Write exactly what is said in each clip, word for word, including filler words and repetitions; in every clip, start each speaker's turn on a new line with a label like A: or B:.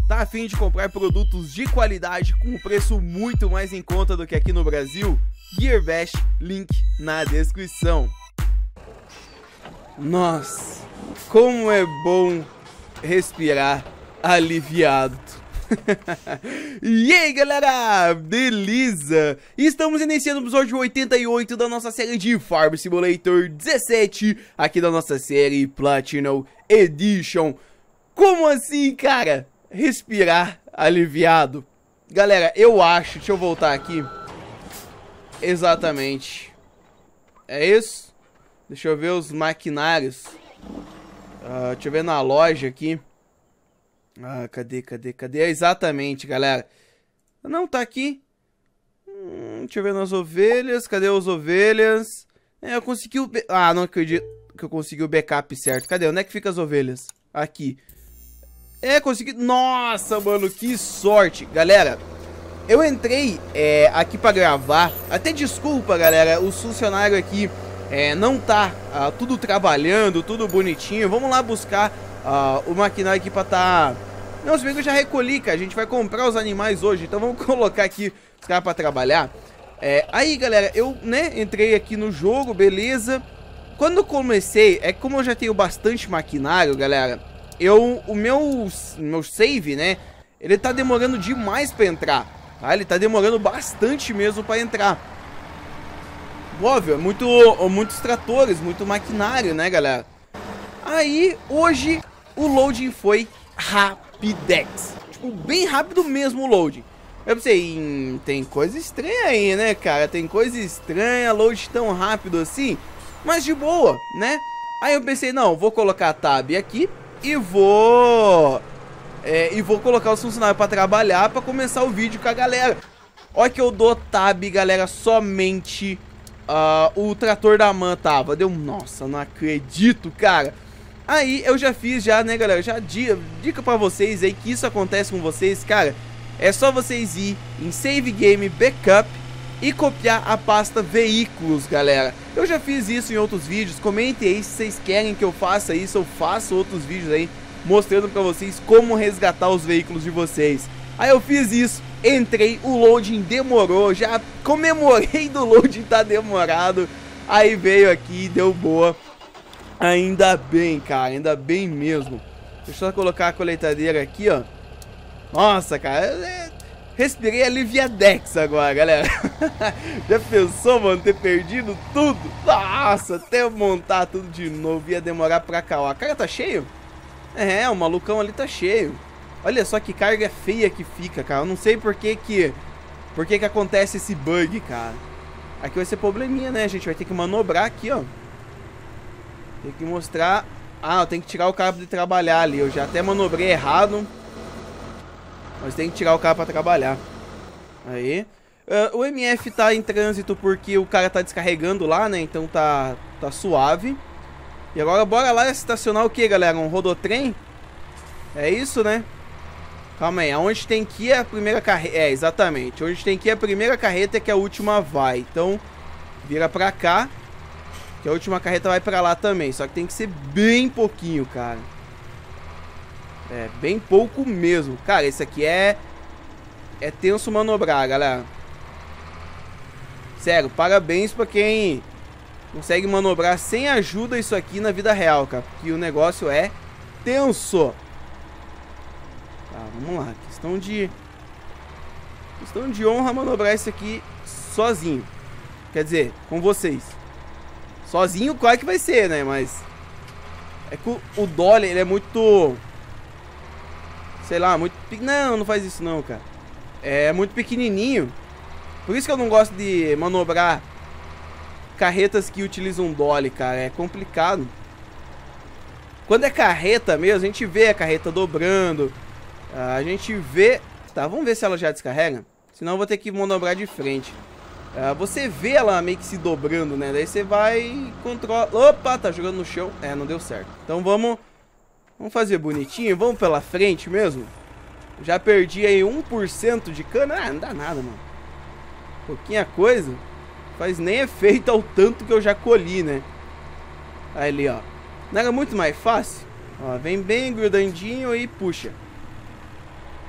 A: Tá a fim de comprar produtos de qualidade com um preço muito mais em conta do que aqui no Brasil? Gearbest, link na descrição. Nossa, como é bom respirar aliviado. E aí galera, beleza? Estamos iniciando o episódio oitenta e oito da nossa série de Farm Simulator dezessete, aqui da nossa série Platinum Edition. Como assim, cara? Respirar aliviado. Galera, eu acho, deixa eu voltar aqui. Exatamente. É isso? Deixa eu ver os maquinários. uh, Deixa eu ver na loja aqui. Ah, cadê, cadê, cadê? Exatamente, galera. Não, tá aqui. hum, Deixa eu ver nas ovelhas. Cadê as ovelhas? É, eu consegui o... Ah, não acredito que eu consegui o backup certo. Cadê? Onde é que fica as ovelhas? Aqui. É, consegui... Nossa, mano, que sorte. Galera, eu entrei é, aqui pra gravar. Até desculpa, galera, os funcionários aqui é, não tá ah, tudo trabalhando, tudo bonitinho. Vamos lá buscar ah, o maquinário aqui pra tá... Não, se bem que eu já recolhi, cara. A gente vai comprar os animais hoje, então vamos colocar aqui os caras pra trabalhar. é, Aí, galera, eu, né, entrei aqui no jogo, beleza. Quando eu comecei, é como eu já tenho bastante maquinário, galera, eu, o meu, meu save, né, ele tá demorando demais pra entrar, tá? Ele tá demorando bastante mesmo pra entrar. Óbvio, muito, muitos tratores, muito maquinário, né, galera? Aí, hoje, o loading foi rapidex. Tipo, bem rápido mesmo o loading. Eu pensei, hum, tem coisa estranha aí, né, cara? Tem coisa estranha, load tão rápido assim, mas de boa, né? Aí eu pensei, não, vou colocar a tab aqui e vou... É, e vou colocar os funcionários pra trabalhar, pra começar o vídeo com a galera. Olha que eu dou tab, galera, somente uh, o trator da man tava. Deu, nossa, não acredito, cara. Aí eu já fiz já, né, galera, já dica, dica pra vocês aí que isso acontece com vocês, cara. É só vocês ir em Save Game Backup e copiar a pasta veículos, galera. Eu já fiz isso em outros vídeos, comentem aí se vocês querem que eu faça isso. Eu faço outros vídeos aí mostrando pra vocês como resgatar os veículos de vocês. Aí eu fiz isso, entrei, o loading demorou, já comemorei do loading tá demorado. Aí veio aqui, deu boa. Ainda bem, cara, ainda bem mesmo. Deixa eu só colocar a colheitadeira aqui, ó. Nossa, cara, é... respirei aliviadex agora, galera. Já pensou, mano, ter perdido tudo? Nossa, até eu montar tudo de novo ia demorar pra cá, ó. A cara tá cheio? É, o malucão ali tá cheio. Olha só que carga feia que fica, cara. Eu não sei por que que... Por que que acontece esse bug, cara. Aqui vai ser probleminha, né? A gente vai ter que manobrar aqui, ó. Tem que mostrar... Ah, eu tenho que tirar o cara de trabalhar ali. Eu já até manobrei errado. Mas tem que tirar o cara pra trabalhar. Aí. Uh, o M F tá em trânsito porque o cara tá descarregando lá, né? Então tá, tá suave. E agora bora lá estacionar o que, galera? Um rodotrem? É isso, né? Calma aí. Aonde tem que ir a primeira carreta? É, exatamente. Onde tem que ir a primeira carreta é que a última vai. Então, vira pra cá. Que a última carreta vai pra lá também. Só que tem que ser bem pouquinho, cara. É, bem pouco mesmo. Cara, esse aqui é... É tenso manobrar, galera. Sério, parabéns pra quem consegue manobrar sem ajuda isso aqui na vida real, cara. Porque o negócio é tenso. Tá, vamos lá. Questão de... Questão de honra manobrar isso aqui sozinho. Quer dizer, com vocês. Sozinho, claro que vai ser, né? Mas... É que o, o Dolly, ele é muito... Sei lá, muito... Não, não faz isso não, cara. É muito pequenininho. Por isso que eu não gosto de manobrar carretas que utilizam Dolly, cara. É complicado. Quando é carreta mesmo, a gente vê a carreta dobrando. A gente vê... Tá, vamos ver se ela já descarrega. Senão eu vou ter que manobrar de frente. Você vê ela meio que se dobrando, né? Daí você vai e controla... Opa, tá jogando no chão. É, não deu certo. Então vamos... Vamos fazer bonitinho. Vamos pela frente mesmo. Já perdi aí um por cento de cana. Ah, não dá nada, mano. Pouquinha coisa. Faz nem efeito ao tanto que eu já colhi, né? Aí ali, ó. Não era muito mais fácil? Ó, vem bem grudandinho e puxa.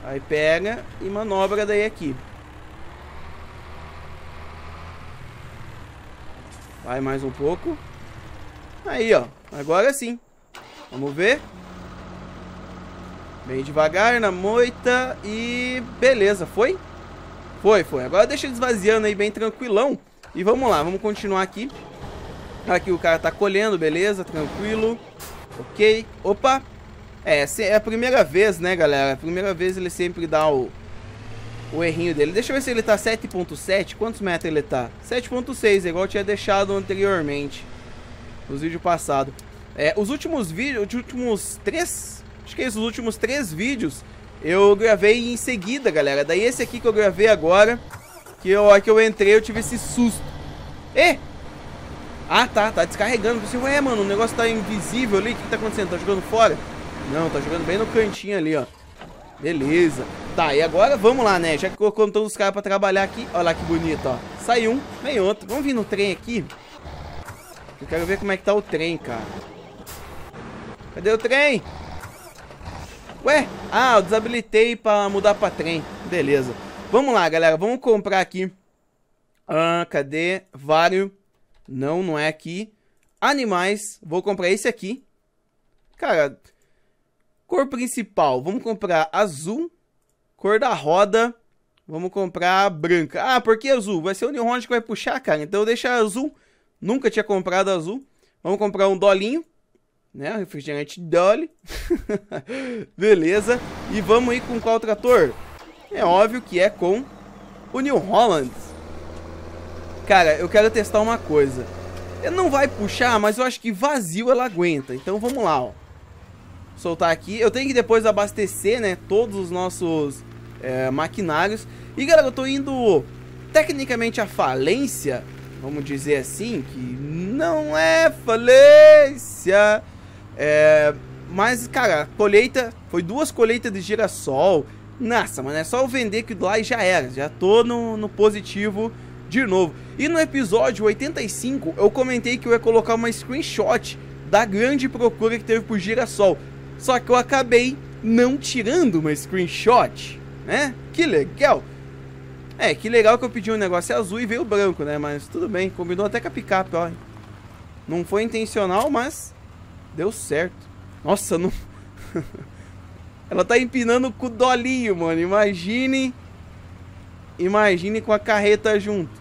A: Aí pega e manobra daí aqui. Vai mais um pouco. Aí, ó. Agora sim. Vamos ver. Bem devagar na moita e... beleza, foi? Foi, foi. Agora deixa ele esvaziando aí bem tranquilão. E vamos lá, vamos continuar aqui. Aqui o cara tá colhendo, beleza, tranquilo. Ok. Opa. É, é a primeira vez, né, galera? A primeira vez ele sempre dá o, o errinho dele. Deixa eu ver se ele tá sete ponto sete. Quantos metros ele tá? sete ponto seis, igual eu tinha deixado anteriormente. Nos vídeos passados. É, os últimos vídeos, os últimos três... Acho que é isso, os últimos três vídeos eu gravei em seguida, galera. Daí esse aqui que eu gravei agora, que eu, a hora que eu entrei eu tive esse susto. E Ah, tá, tá descarregando. Você, ué, mano, o negócio tá invisível ali. O que, que tá acontecendo? Tá jogando fora? Não, tá jogando bem no cantinho ali, ó. Beleza. Tá, e agora vamos lá, né? Já que colocou todos os caras pra trabalhar aqui. Olha lá que bonito, ó. Sai um, vem outro. Vamos vir no trem aqui. Eu quero ver como é que tá o trem, cara. Cadê o trem? Ué? Ah, eu desabilitei pra mudar pra trem. Beleza. Vamos lá, galera. Vamos comprar aqui. Ah, cadê? Vário. Não, não é aqui. Animais. Vou comprar esse aqui. Cara, cor principal. Vamos comprar azul. Cor da roda. Vamos comprar branca. Ah, por que azul? Vai ser o New Holland que vai puxar, cara. Então deixa azul. Nunca tinha comprado azul. Vamos comprar um dolinho. Né? Refrigerante Dolly. Beleza. E vamos ir com qual trator? É óbvio que é com o New Holland. Cara, eu quero testar uma coisa. Ele não vai puxar, mas eu acho que vazio ela aguenta. Então vamos lá, ó. Soltar aqui. Eu tenho que depois abastecer, né? Todos os nossos é, maquinários. E galera, eu tô indo tecnicamente à falência. Vamos dizer assim, que não é falência. É, mas, cara, colheita, foi duas colheitas de girassol. Nossa, mano, é só eu vender que lá e já era. Já tô no, no positivo de novo. E no episódio oitenta e cinco, eu comentei que eu ia colocar uma screenshot da grande procura que teve por girassol. Só que eu acabei não tirando uma screenshot, né? Que legal. É, que legal que eu pedi um negócio azul e veio branco, né? Mas tudo bem, combinou até com a picape, ó. Não foi intencional, mas deu certo. Nossa, não... Ela tá empinando com o dolinho, mano. Imagine... Imagine com a carreta junto.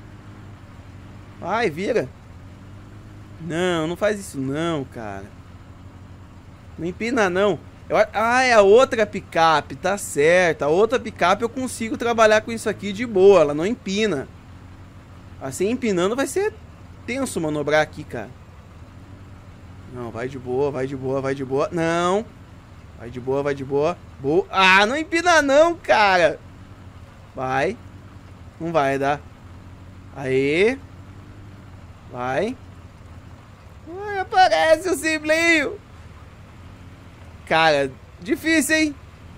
A: Vai, vira. Não, não faz isso não, cara. Não empina não. Eu... Ah, é a outra picape, tá certo. A outra picape eu consigo trabalhar com isso aqui de boa. Ela não empina. Assim, empinando vai ser tenso manobrar aqui, cara. Não, vai de boa, vai de boa, vai de boa. Não. Vai de boa, vai de boa. Boa. Ah, não empina não, cara. Vai. Não vai dar. Aê. Vai. Ai, aparece o Simplinho. Cara, difícil, hein?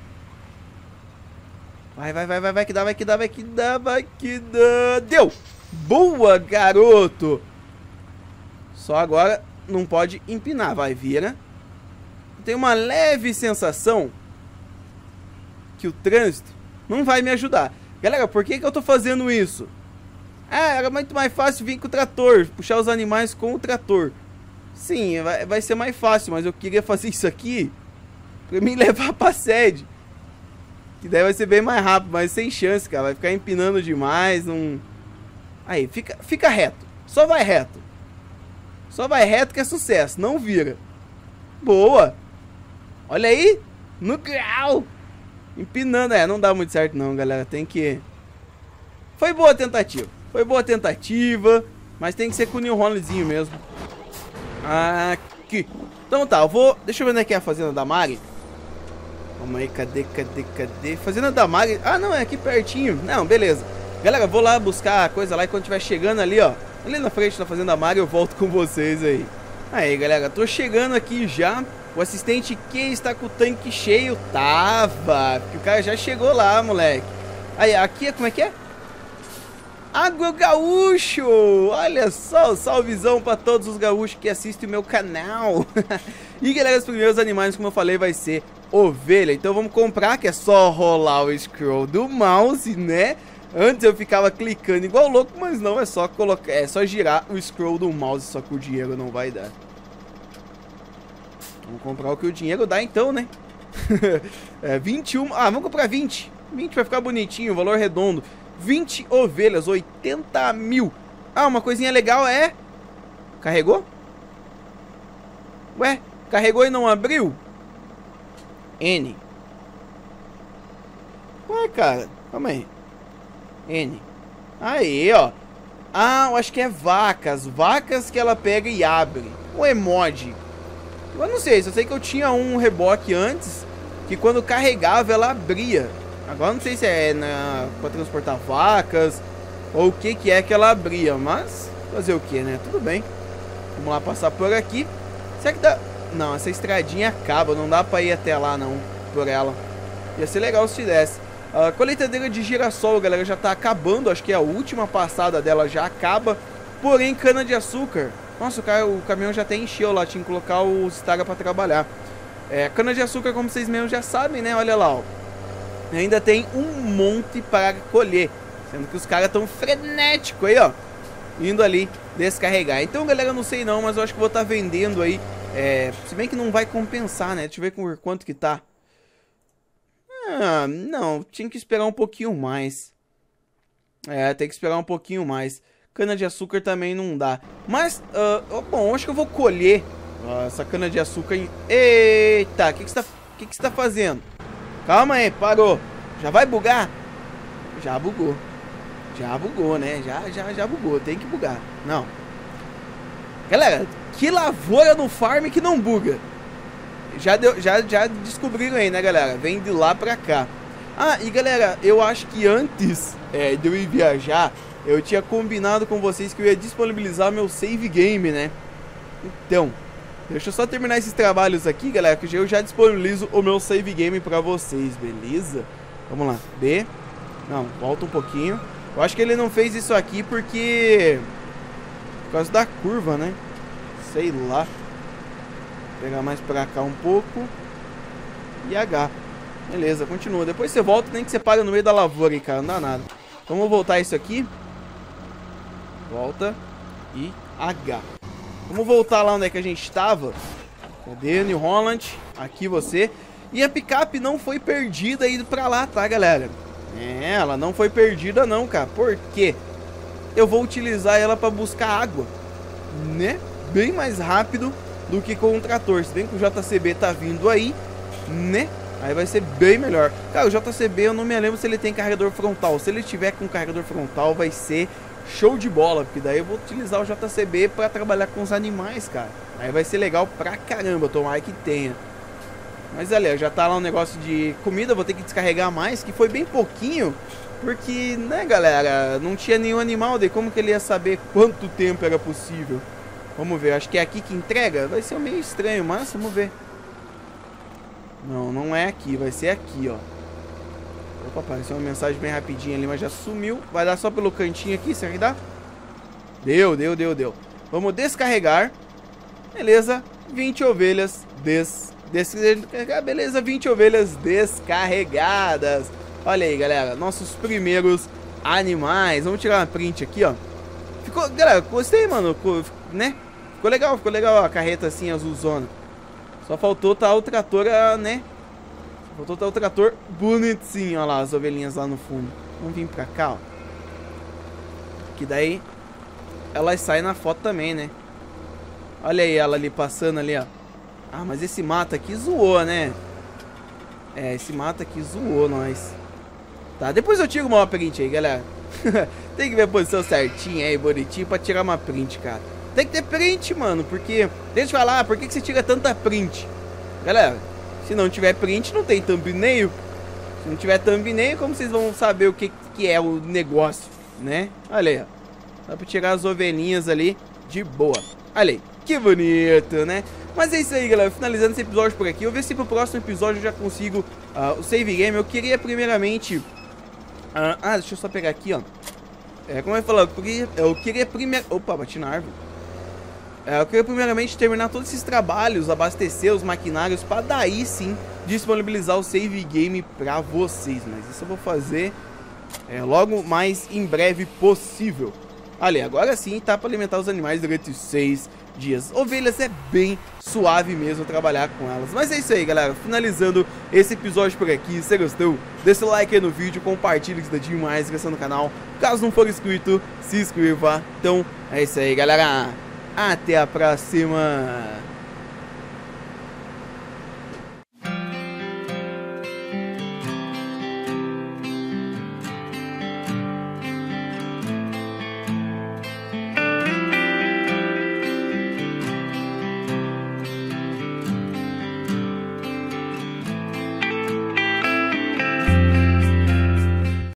A: Vai, vai, vai, vai, vai que dá, vai que dá, vai que dá, vai que dá. Deu! Boa, garoto! Só agora não pode empinar. Vai, vira. Tem uma leve sensação que o trânsito não vai me ajudar. Galera, por que que eu tô fazendo isso? Ah, era muito mais fácil vir com o trator, puxar os animais com o trator. Sim, vai, vai ser mais fácil, mas eu queria fazer isso aqui pra mim levar pra sede. Que daí vai ser bem mais rápido, mas sem chance, cara. Vai ficar empinando demais, não... Aí, fica, fica reto. Só vai reto. Só vai reto que é sucesso, não vira. Boa. Olha aí. No grau. Empinando, é, não dá muito certo não, galera. Tem que... Foi boa a tentativa. Foi boa a tentativa, mas tem que ser com o New Hollandzinho mesmo. Aqui. Então tá, eu vou... Deixa eu ver onde é que é a fazenda da Mari. Vamos aí, cadê, cadê, cadê? Fazenda da Mari... Ah, não, é aqui pertinho. Não, beleza. Galera, eu vou lá buscar a coisa lá e quando estiver chegando ali, ó, ali na frente da Fazenda da Mari, eu volto com vocês aí. Aí, galera, tô chegando aqui já. O assistente Q está com o tanque cheio. Tava, porque o cara já chegou lá, moleque. Aí, aqui, como é que é? Água Gaúcho! Olha só, salvezão pra todos os gaúchos que assistem o meu canal. E galera, os primeiros animais, como eu falei, vai ser ovelha. Então vamos comprar, que é só rolar o scroll do mouse, né? Antes eu ficava clicando igual louco, mas não, é só colocar, é só girar o scroll do mouse, só que o dinheiro não vai dar. Vamos comprar o que o dinheiro dá então, né? É, vinte e um, ah, vamos comprar vinte. vinte vai ficar bonitinho, valor redondo. vinte ovelhas, oitenta mil. Ah, uma coisinha legal é... Carregou? Ué, carregou e não abriu? N. Ué, cara, calma aí. N. Aí, ó. Ah, eu acho que é vacas. Vacas que ela pega e abre. O emoji. Eu não sei, só sei que eu tinha um reboque antes, que quando carregava ela abria. Agora não sei se é na, pra transportar vacas ou o que que é que ela abria, mas fazer o que, né? Tudo bem. Vamos lá passar por aqui. Será que dá... Não, essa estradinha acaba, não dá pra ir até lá não, por ela. Ia ser legal se desse. A colheitadeira de girassol, galera, já tá acabando. Acho que a última passada dela já acaba. Porém, cana de açúcar. Nossa, o, cara, o caminhão já até encheu lá. Tinha que colocar os Staga pra trabalhar. É, cana de açúcar, como vocês mesmos já sabem, né? Olha lá, ó. Ainda tem um monte para colher. Sendo que os caras estão frenéticos aí, ó. Indo ali descarregar. Então, galera, eu não sei não, mas eu acho que vou estar tá vendendo aí. É, se bem que não vai compensar, né? Deixa eu ver com quanto que tá. Ah, não, tinha que esperar um pouquinho mais. É, tem que esperar um pouquinho mais. Cana de açúcar também não dá. Mas, uh, bom, acho que eu vou colher uh, essa cana de açúcar em... Eita, o que que você tá, que que você tá fazendo? Calma aí, parou. Já vai bugar? Já bugou. Já bugou, né? Já, já, já bugou. Tem que bugar. Não. Galera, que lavoura no farm que não buga. Já, deu, já, já descobriram aí, né, galera? Vem de lá pra cá. Ah, e galera, eu acho que antes é, de eu ir viajar, eu tinha combinado com vocês que eu ia disponibilizar meu save game, né? Então, deixa eu só terminar esses trabalhos aqui, galera, que eu já disponibilizo o meu save game pra vocês, beleza? Vamos lá, B. Não, volta um pouquinho. Eu acho que ele não fez isso aqui porque... Por causa da curva, né? Sei lá. Vou pegar mais pra cá um pouco. E H. Beleza, continua. Depois você volta, nem que você para no meio da lavoura aí, cara. Não dá nada. Vamos voltar isso aqui. Volta. E H. Vamos voltar lá onde é que a gente estava. Cadê? New Holland. Aqui você. E a picape não foi perdida aí pra lá, tá, galera? É, ela não foi perdida não, cara. Por quê? Eu vou utilizar ela pra buscar água, né? Bem mais rápido do que com o trator. Se bem que o J C B tá vindo aí, né? Aí vai ser bem melhor. Cara, o J C B eu não me lembro se ele tem carregador frontal. Se ele tiver com carregador frontal vai ser show de bola, porque daí eu vou utilizar o J C B pra trabalhar com os animais, cara. Aí vai ser legal pra caramba, tomara que tenha. Mas olha, já tá lá um negócio de comida, vou ter que descarregar mais, que foi bem pouquinho. Porque, né, galera, não tinha nenhum animal, daí como que ele ia saber quanto tempo era possível? Vamos ver, acho que é aqui que entrega, vai ser meio estranho, mas vamos ver. Não, não é aqui, vai ser aqui, ó. Opa, apareceu uma mensagem bem rapidinha ali, mas já sumiu. Vai dar só pelo cantinho aqui, será que dá? Deu, deu, deu, deu. Vamos descarregar. Beleza, vinte ovelhas des... descarregar, beleza, vinte ovelhas descarregadas. Olha aí, galera, nossos primeiros animais. Vamos tirar uma print aqui, ó. Ficou, galera, gostei, mano, ficou, né? Ficou legal, ficou legal ó, a carreta assim, azulzona. Só faltou tá o trator, né? Só faltou tá o trator bonitinho, ó lá, as ovelhinhas lá no fundo. Vamos vir pra cá, ó. Que daí elas saem na foto também, né? Olha aí ela ali passando ali, ó. Ah, mas esse mato aqui zoou, né? É, esse mato aqui zoou nós. Tá, depois eu tiro uma print aí, galera. Tem que ver a posição certinha aí, bonitinho, pra tirar uma print, cara. Tem que ter print, mano, porque... Deixa eu falar, por que que você tira tanta print? Galera, se não tiver print, não tem thumbnail. Se não tiver thumbnail, como vocês vão saber o que, que é o negócio, né? Olha aí, ó. Dá pra tirar as ovelhinhas ali de boa. Olha aí, que bonito, né? Mas é isso aí, galera, finalizando esse episódio por aqui. Eu vou ver se pro próximo episódio eu já consigo uh, o save game. Eu queria primeiramente... Uh, ah, deixa eu só pegar aqui, ó. É, como eu falei, eu queria, eu queria primeiro... Opa, bati na árvore. É, eu queria primeiramente terminar todos esses trabalhos, abastecer os maquinários, para daí sim disponibilizar o save game para vocês. Mas isso eu vou fazer é, logo mais em breve possível. Ali, agora sim tá para alimentar os animais durante seis dias. Ovelhas é bem suave mesmo trabalhar com elas. Mas é isso aí, galera. Finalizando esse episódio por aqui. Se você gostou, deixa o like aí no vídeo, compartilha, que ajuda demais, inscreva no canal. Caso não for inscrito, se inscreva. Então é isso aí, galera. Até a próxima.